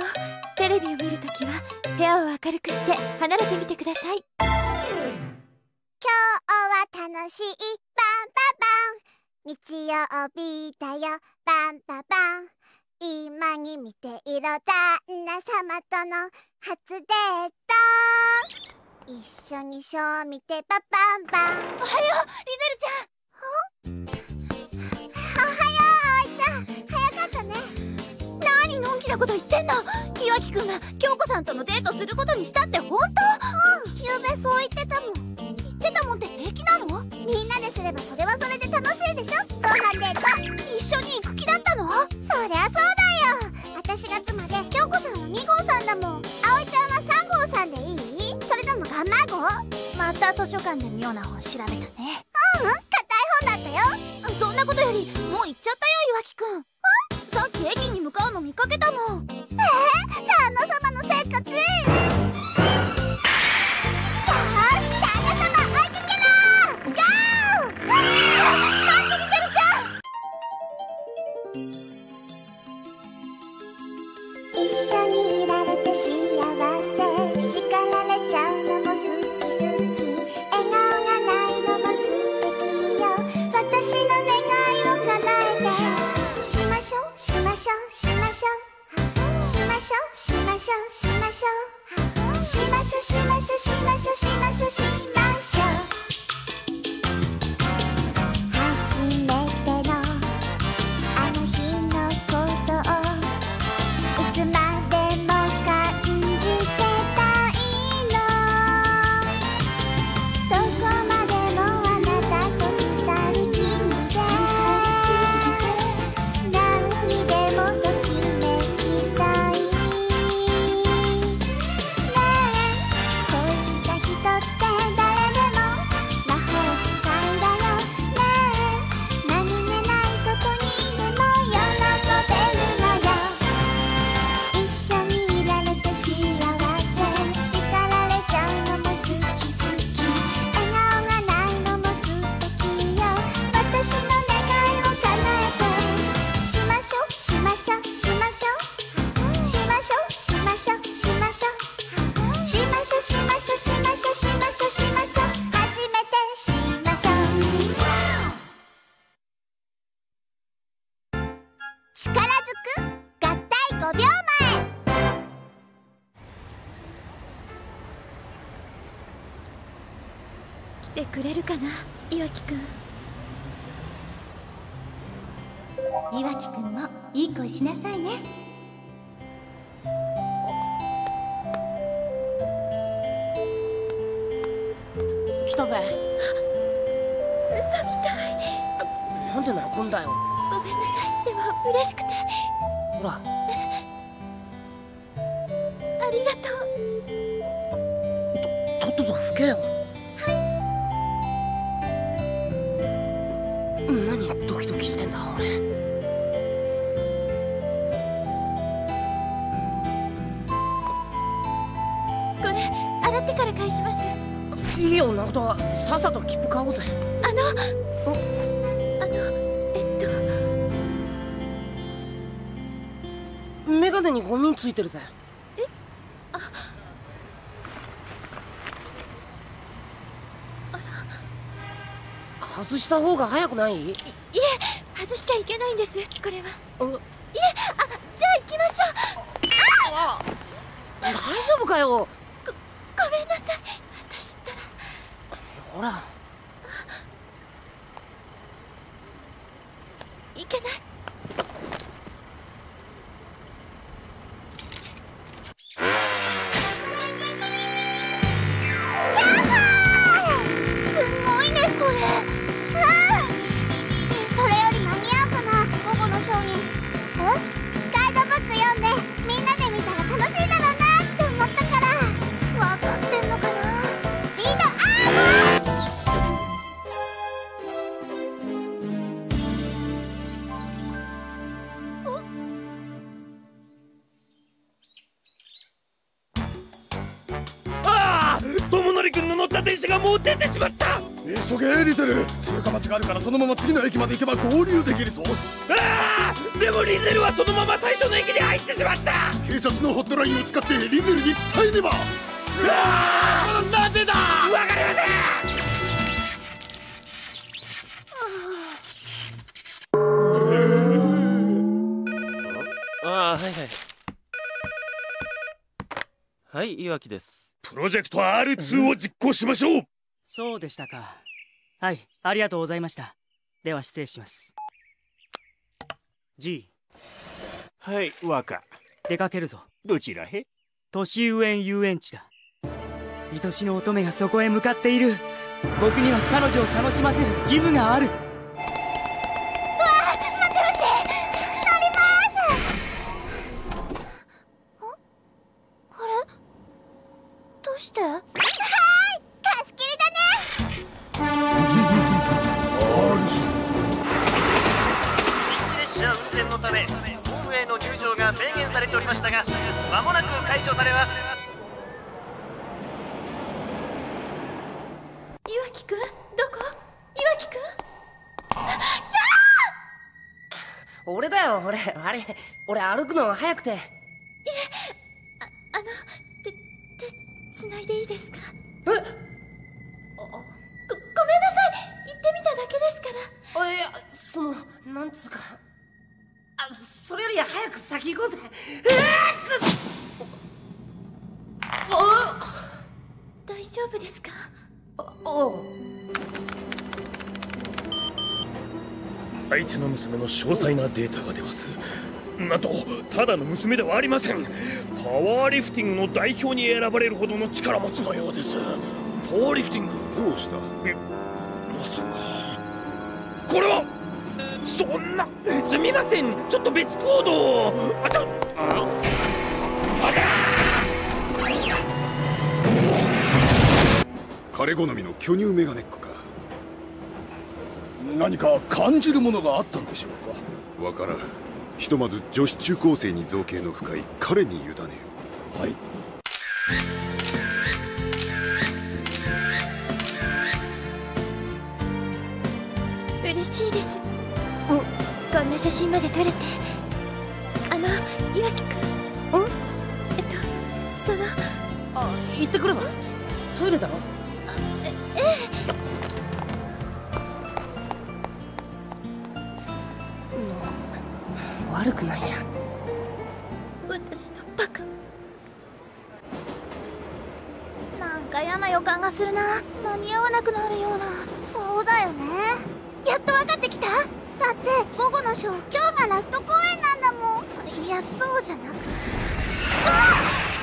テレビを見るときは部屋を明るくして離れてみてください。 今日は楽しいバンババン、日曜日だよバンババン、今に見ていろ旦那様との初デート、一緒にショー見てババンバン。おはようリゼルちゃん。おはよう葵ちゃん、早かったね。 何のんきなこと言ってんの。岩城くんが京子さんとのデートすることにしたって本当？ ゆうべそう言ってたもん。 言ってたもんって平気なの？ みんなですればそれはそれで楽しいでしょ。ご飯デート一緒に行く気だったの？ そりゃそうだよ。私が妻で京子さんは2号さんだもん。葵ちゃんは3号さんでいい？それともガンマ号？ また図書館で妙な本調べたね。 硬い本だったよ。 そんなことよりもう行っちゃったよ岩城くん。さっき駅に向かうの見かけたもん。 旦那様のせっかち。よーし、旦那様追いかけろ。ゴー。 なんでリゼルちゃん。 一緒にいられて幸せ、叱られちゃうのも好き好き、笑顔がないのも素敵よ、私の願いを叶えて、しましょうしましょうしましょうしましょうしましょうしましょうしましょうしましょうしましょうしましょうしましょう。初めてのあの日のことをいつまでも感じてたいの、どこまでもあなたと二人きりで何にでもときめきたいねえ、こうした人って誰でも魔法使いだよねえ、何気ないことにでも喜べるのよ、一緒にいられて幸せ、叱られちゃうのも好き好き、笑顔がないのも素敵よ、私の願いを叶えて、しましょうしましょうしましょうしましょうしましょうしましょうしましょうしましょうしましょうしましょうしましょう、初めてしましょう。力ずく合体5秒前。 来てくれるかな岩城くん。岩城くんもいい恋しなさいね。 来たぜ。 嘘みたい。 なんで泣くんだよ。 ごめんなさい。でも嬉しくて。 ほら、 ありがとう。 とっとと吹けよ。何ドキドキしてんだ俺。 これ洗ってから返します。 いいよ、なことはさっさと切符買おうぜ。メガネにゴミついてるぜ。外した方が早くない？ いえ、外しちゃいけないんです、これは。いえ、じゃあ行きましょう。 大丈夫かよ。 ごめんなさい。私ったら。 ほら。 いけない。 すごいねこれ。それより間に合うかな、午後のショーに。ガイドブック読んでみんなで見たら楽しいだろうなって思ったから。分かってんのかな。スピードアップ。 友則君の乗った電車がもう出てしまった。 急げリゼル、通過待ちがあるからそのまま次の駅まで行けば合流できるぞ。 でもリゼルはそのまま最初の駅に入ってししまった。 警察のホットラインを使ってリゼルに伝えねば。なぜだ。 わかりません。 はいはい。はい、岩木です。 プロジェクト R2 を実行しましょう。 そうでしたか。はい、ありがとうございました。では失礼します。G。 はい、若。 出かけるぞ。 どちらへ？ 年上園遊園地だ。愛しの乙女がそこへ向かっている。僕には彼女を楽しませる義務がある。 どうして？はーい、貸し切りだね。 列車運転のためホームへの入場が制限されておりましたが、間もなく解除されます。 岩城くん、どこ？岩城くん？ 俺だよ、俺歩くの早くて。いえ、 つないでいいですか？ え？ごめんなさい、 言ってみただけですから。 いや、なんつうか、それより早く先行こうぜ。 大丈夫ですか？ 相手の娘の詳細なデータが出ます。なんとただの娘ではありません。パワーリフティングの代表に選ばれるほどの力持ちのようです。パワーリフティングどうした？ まさかこれは。そんな、すみません、ちょっと別行動を。 彼好みの巨乳メガネっ子か。何か感じるものがあったんでしょうか。 わからん。ひとまず女子中高生に造形の深い彼に委ねよう。 はい。 嬉しいです。こんな写真まで撮れて。岩城くん。 行ってくれば。トイレだろ。 ええ。 悪くないじゃん。 私のバカ。 なんか嫌な予感がするな。間に合わなくなるような。そうだよね。やっと分かってきた。だって午後のショー、今日がラスト公演なんだもん。いや、そうじゃなくて。変わ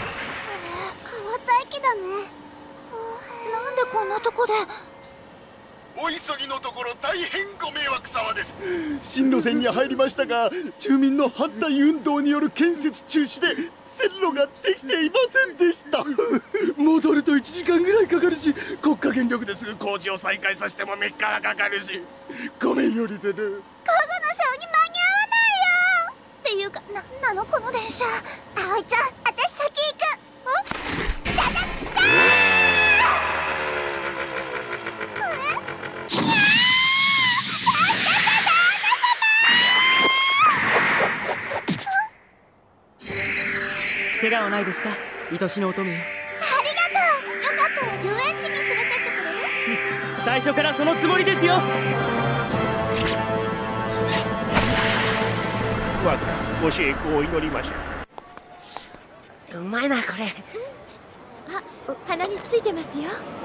った駅だね。なんでこんなとこで。 お急ぎのところ大変ご迷惑様です。新路線に入りましたが、住民の反対運動による建設中止で線路ができていませんでした。戻ると1時間ぐらいかかるし、国家電力ですぐ工事を再開させても3日はかかるし。ごめんよリゼル。午後のショーに間に合わないよ。っていうか、なんなのこの電車。葵ちゃん、私先行く。 怪我はないですか、愛しの乙女よ。 ありがとう。よかったら遊園地に連れてってくれる？ 最初からそのつもりですよ。 若、ご成功を祈りましょうまいなこれ。 鼻についてますよ。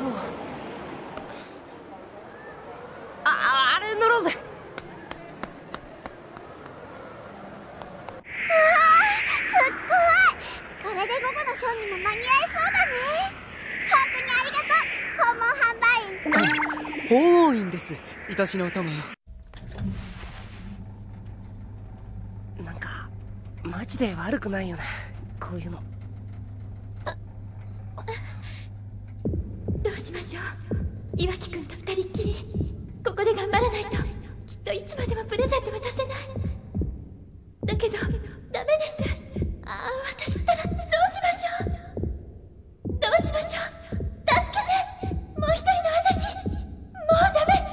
あれ乗ろうぜ。 これで午後のショーにも間に合いそうだね。本当にありがとう、訪問販売員。 訪問員です、愛しの乙女よ。なんかマジで悪くないよな、こういうの。 どうしましょう。岩城くんと二人っきりここで頑張らないと、きっといつまでもプレゼント渡せない。だけどダメです。私ったらどうしましょう。どうしましょう。助けて。もう一人の私。もうダメ。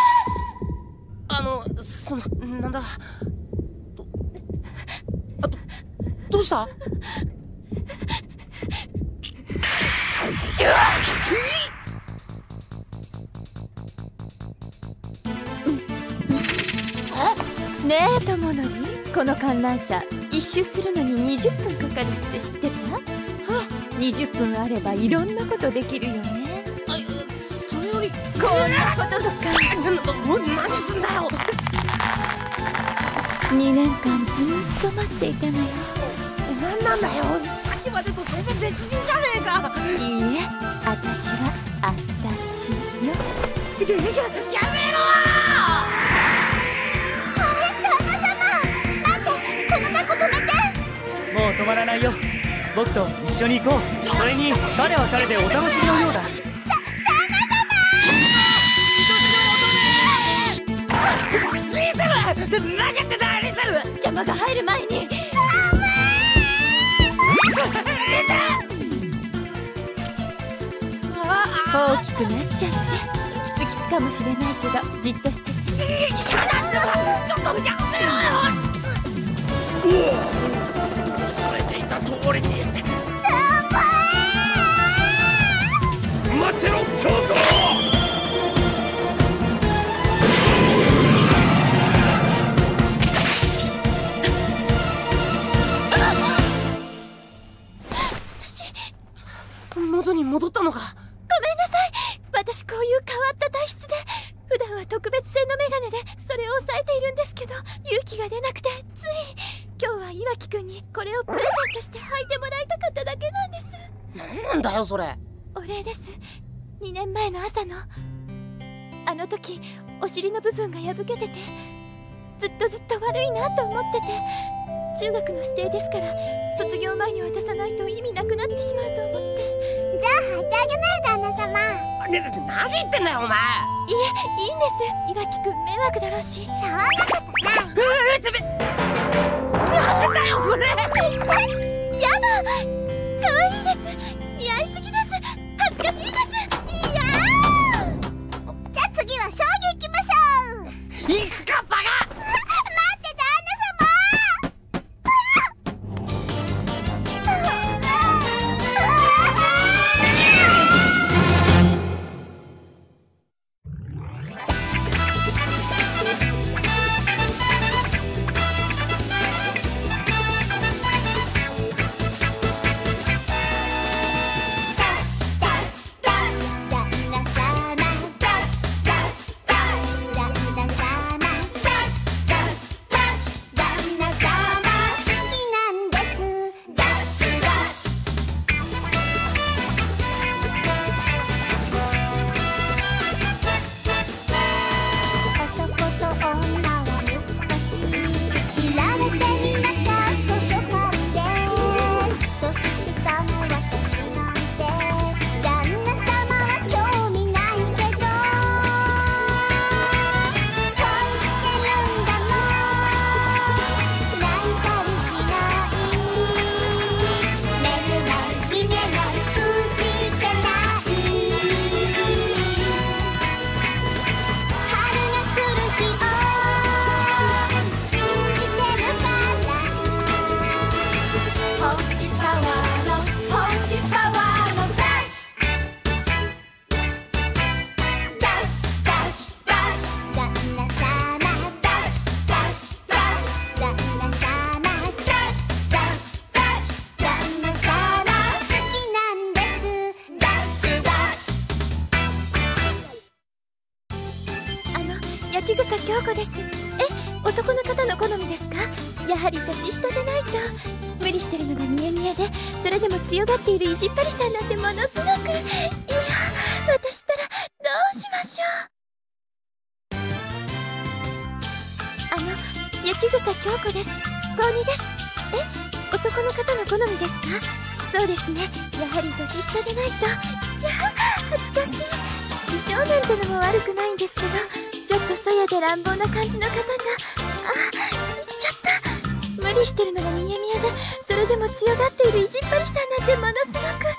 なんだうした？ ねえ友則、この観覧車一周するのに20分かかるって知ってた？20分あればいろんなことできるよね。 それよりこんなこととか。 何すんだよ。 2年間ずっと待っていたのよ。 何なんだよ、さっきまでと全然別人じゃねえか。 いいえ、私は私よ。 やめろもう止まらないよ。僕と一緒に行こう。それに彼は彼でお楽しみのようだ。 リゼル、何やってたリゼル。 邪魔が入る前に。大きくなっちゃってキツキツかもしれないけどじっとしてて。 ちょっとやめろよ。 恐れていた通りに。待ってろ京子。 元に戻ったのか。 ごめんなさい。私こういう変わった体質で普段は特別製のメガネでそれを抑えているんですけど勇気が出なくてつい。今日は岩城くんにこれをプレゼントして履いてもらいたかっただけなんです。 何なんだよそれ。 お礼です。2年前の朝のあの時お尻の部分が破けててずっと悪いなと思ってて、中学の指定ですから卒業前に渡さないと意味なくなってしまうと思って。 じゃあ履いてあげない旦那様。 何言ってんだよお前。 いえ、いいんです。岩城くん迷惑だろうし。 そんなことない。 なんだよこれ。 やだ、可愛いです。似合いすぎです。恥ずかしいです。いやー。 じゃあ次は将棋行きましょう。 行くかバカ。 待って旦那八千草京子です。男の方の好みですか？やはり年下でないと。無理してるのが見え見えで、それでも強がっている意地っ張りさんなんてものすごく。いや、私ったらどうしましょう。八千草京子です。高2です。男の方の好みですか？そうですね、やはり年下でないと。いや、恥ずかしい。美少年ってのも悪くないんですけど、ちょっとそやで乱暴な感じの方が。言っちゃった。無理してるのが見え見えで、それでも強がっている意地っ張りさんなんてものすごく。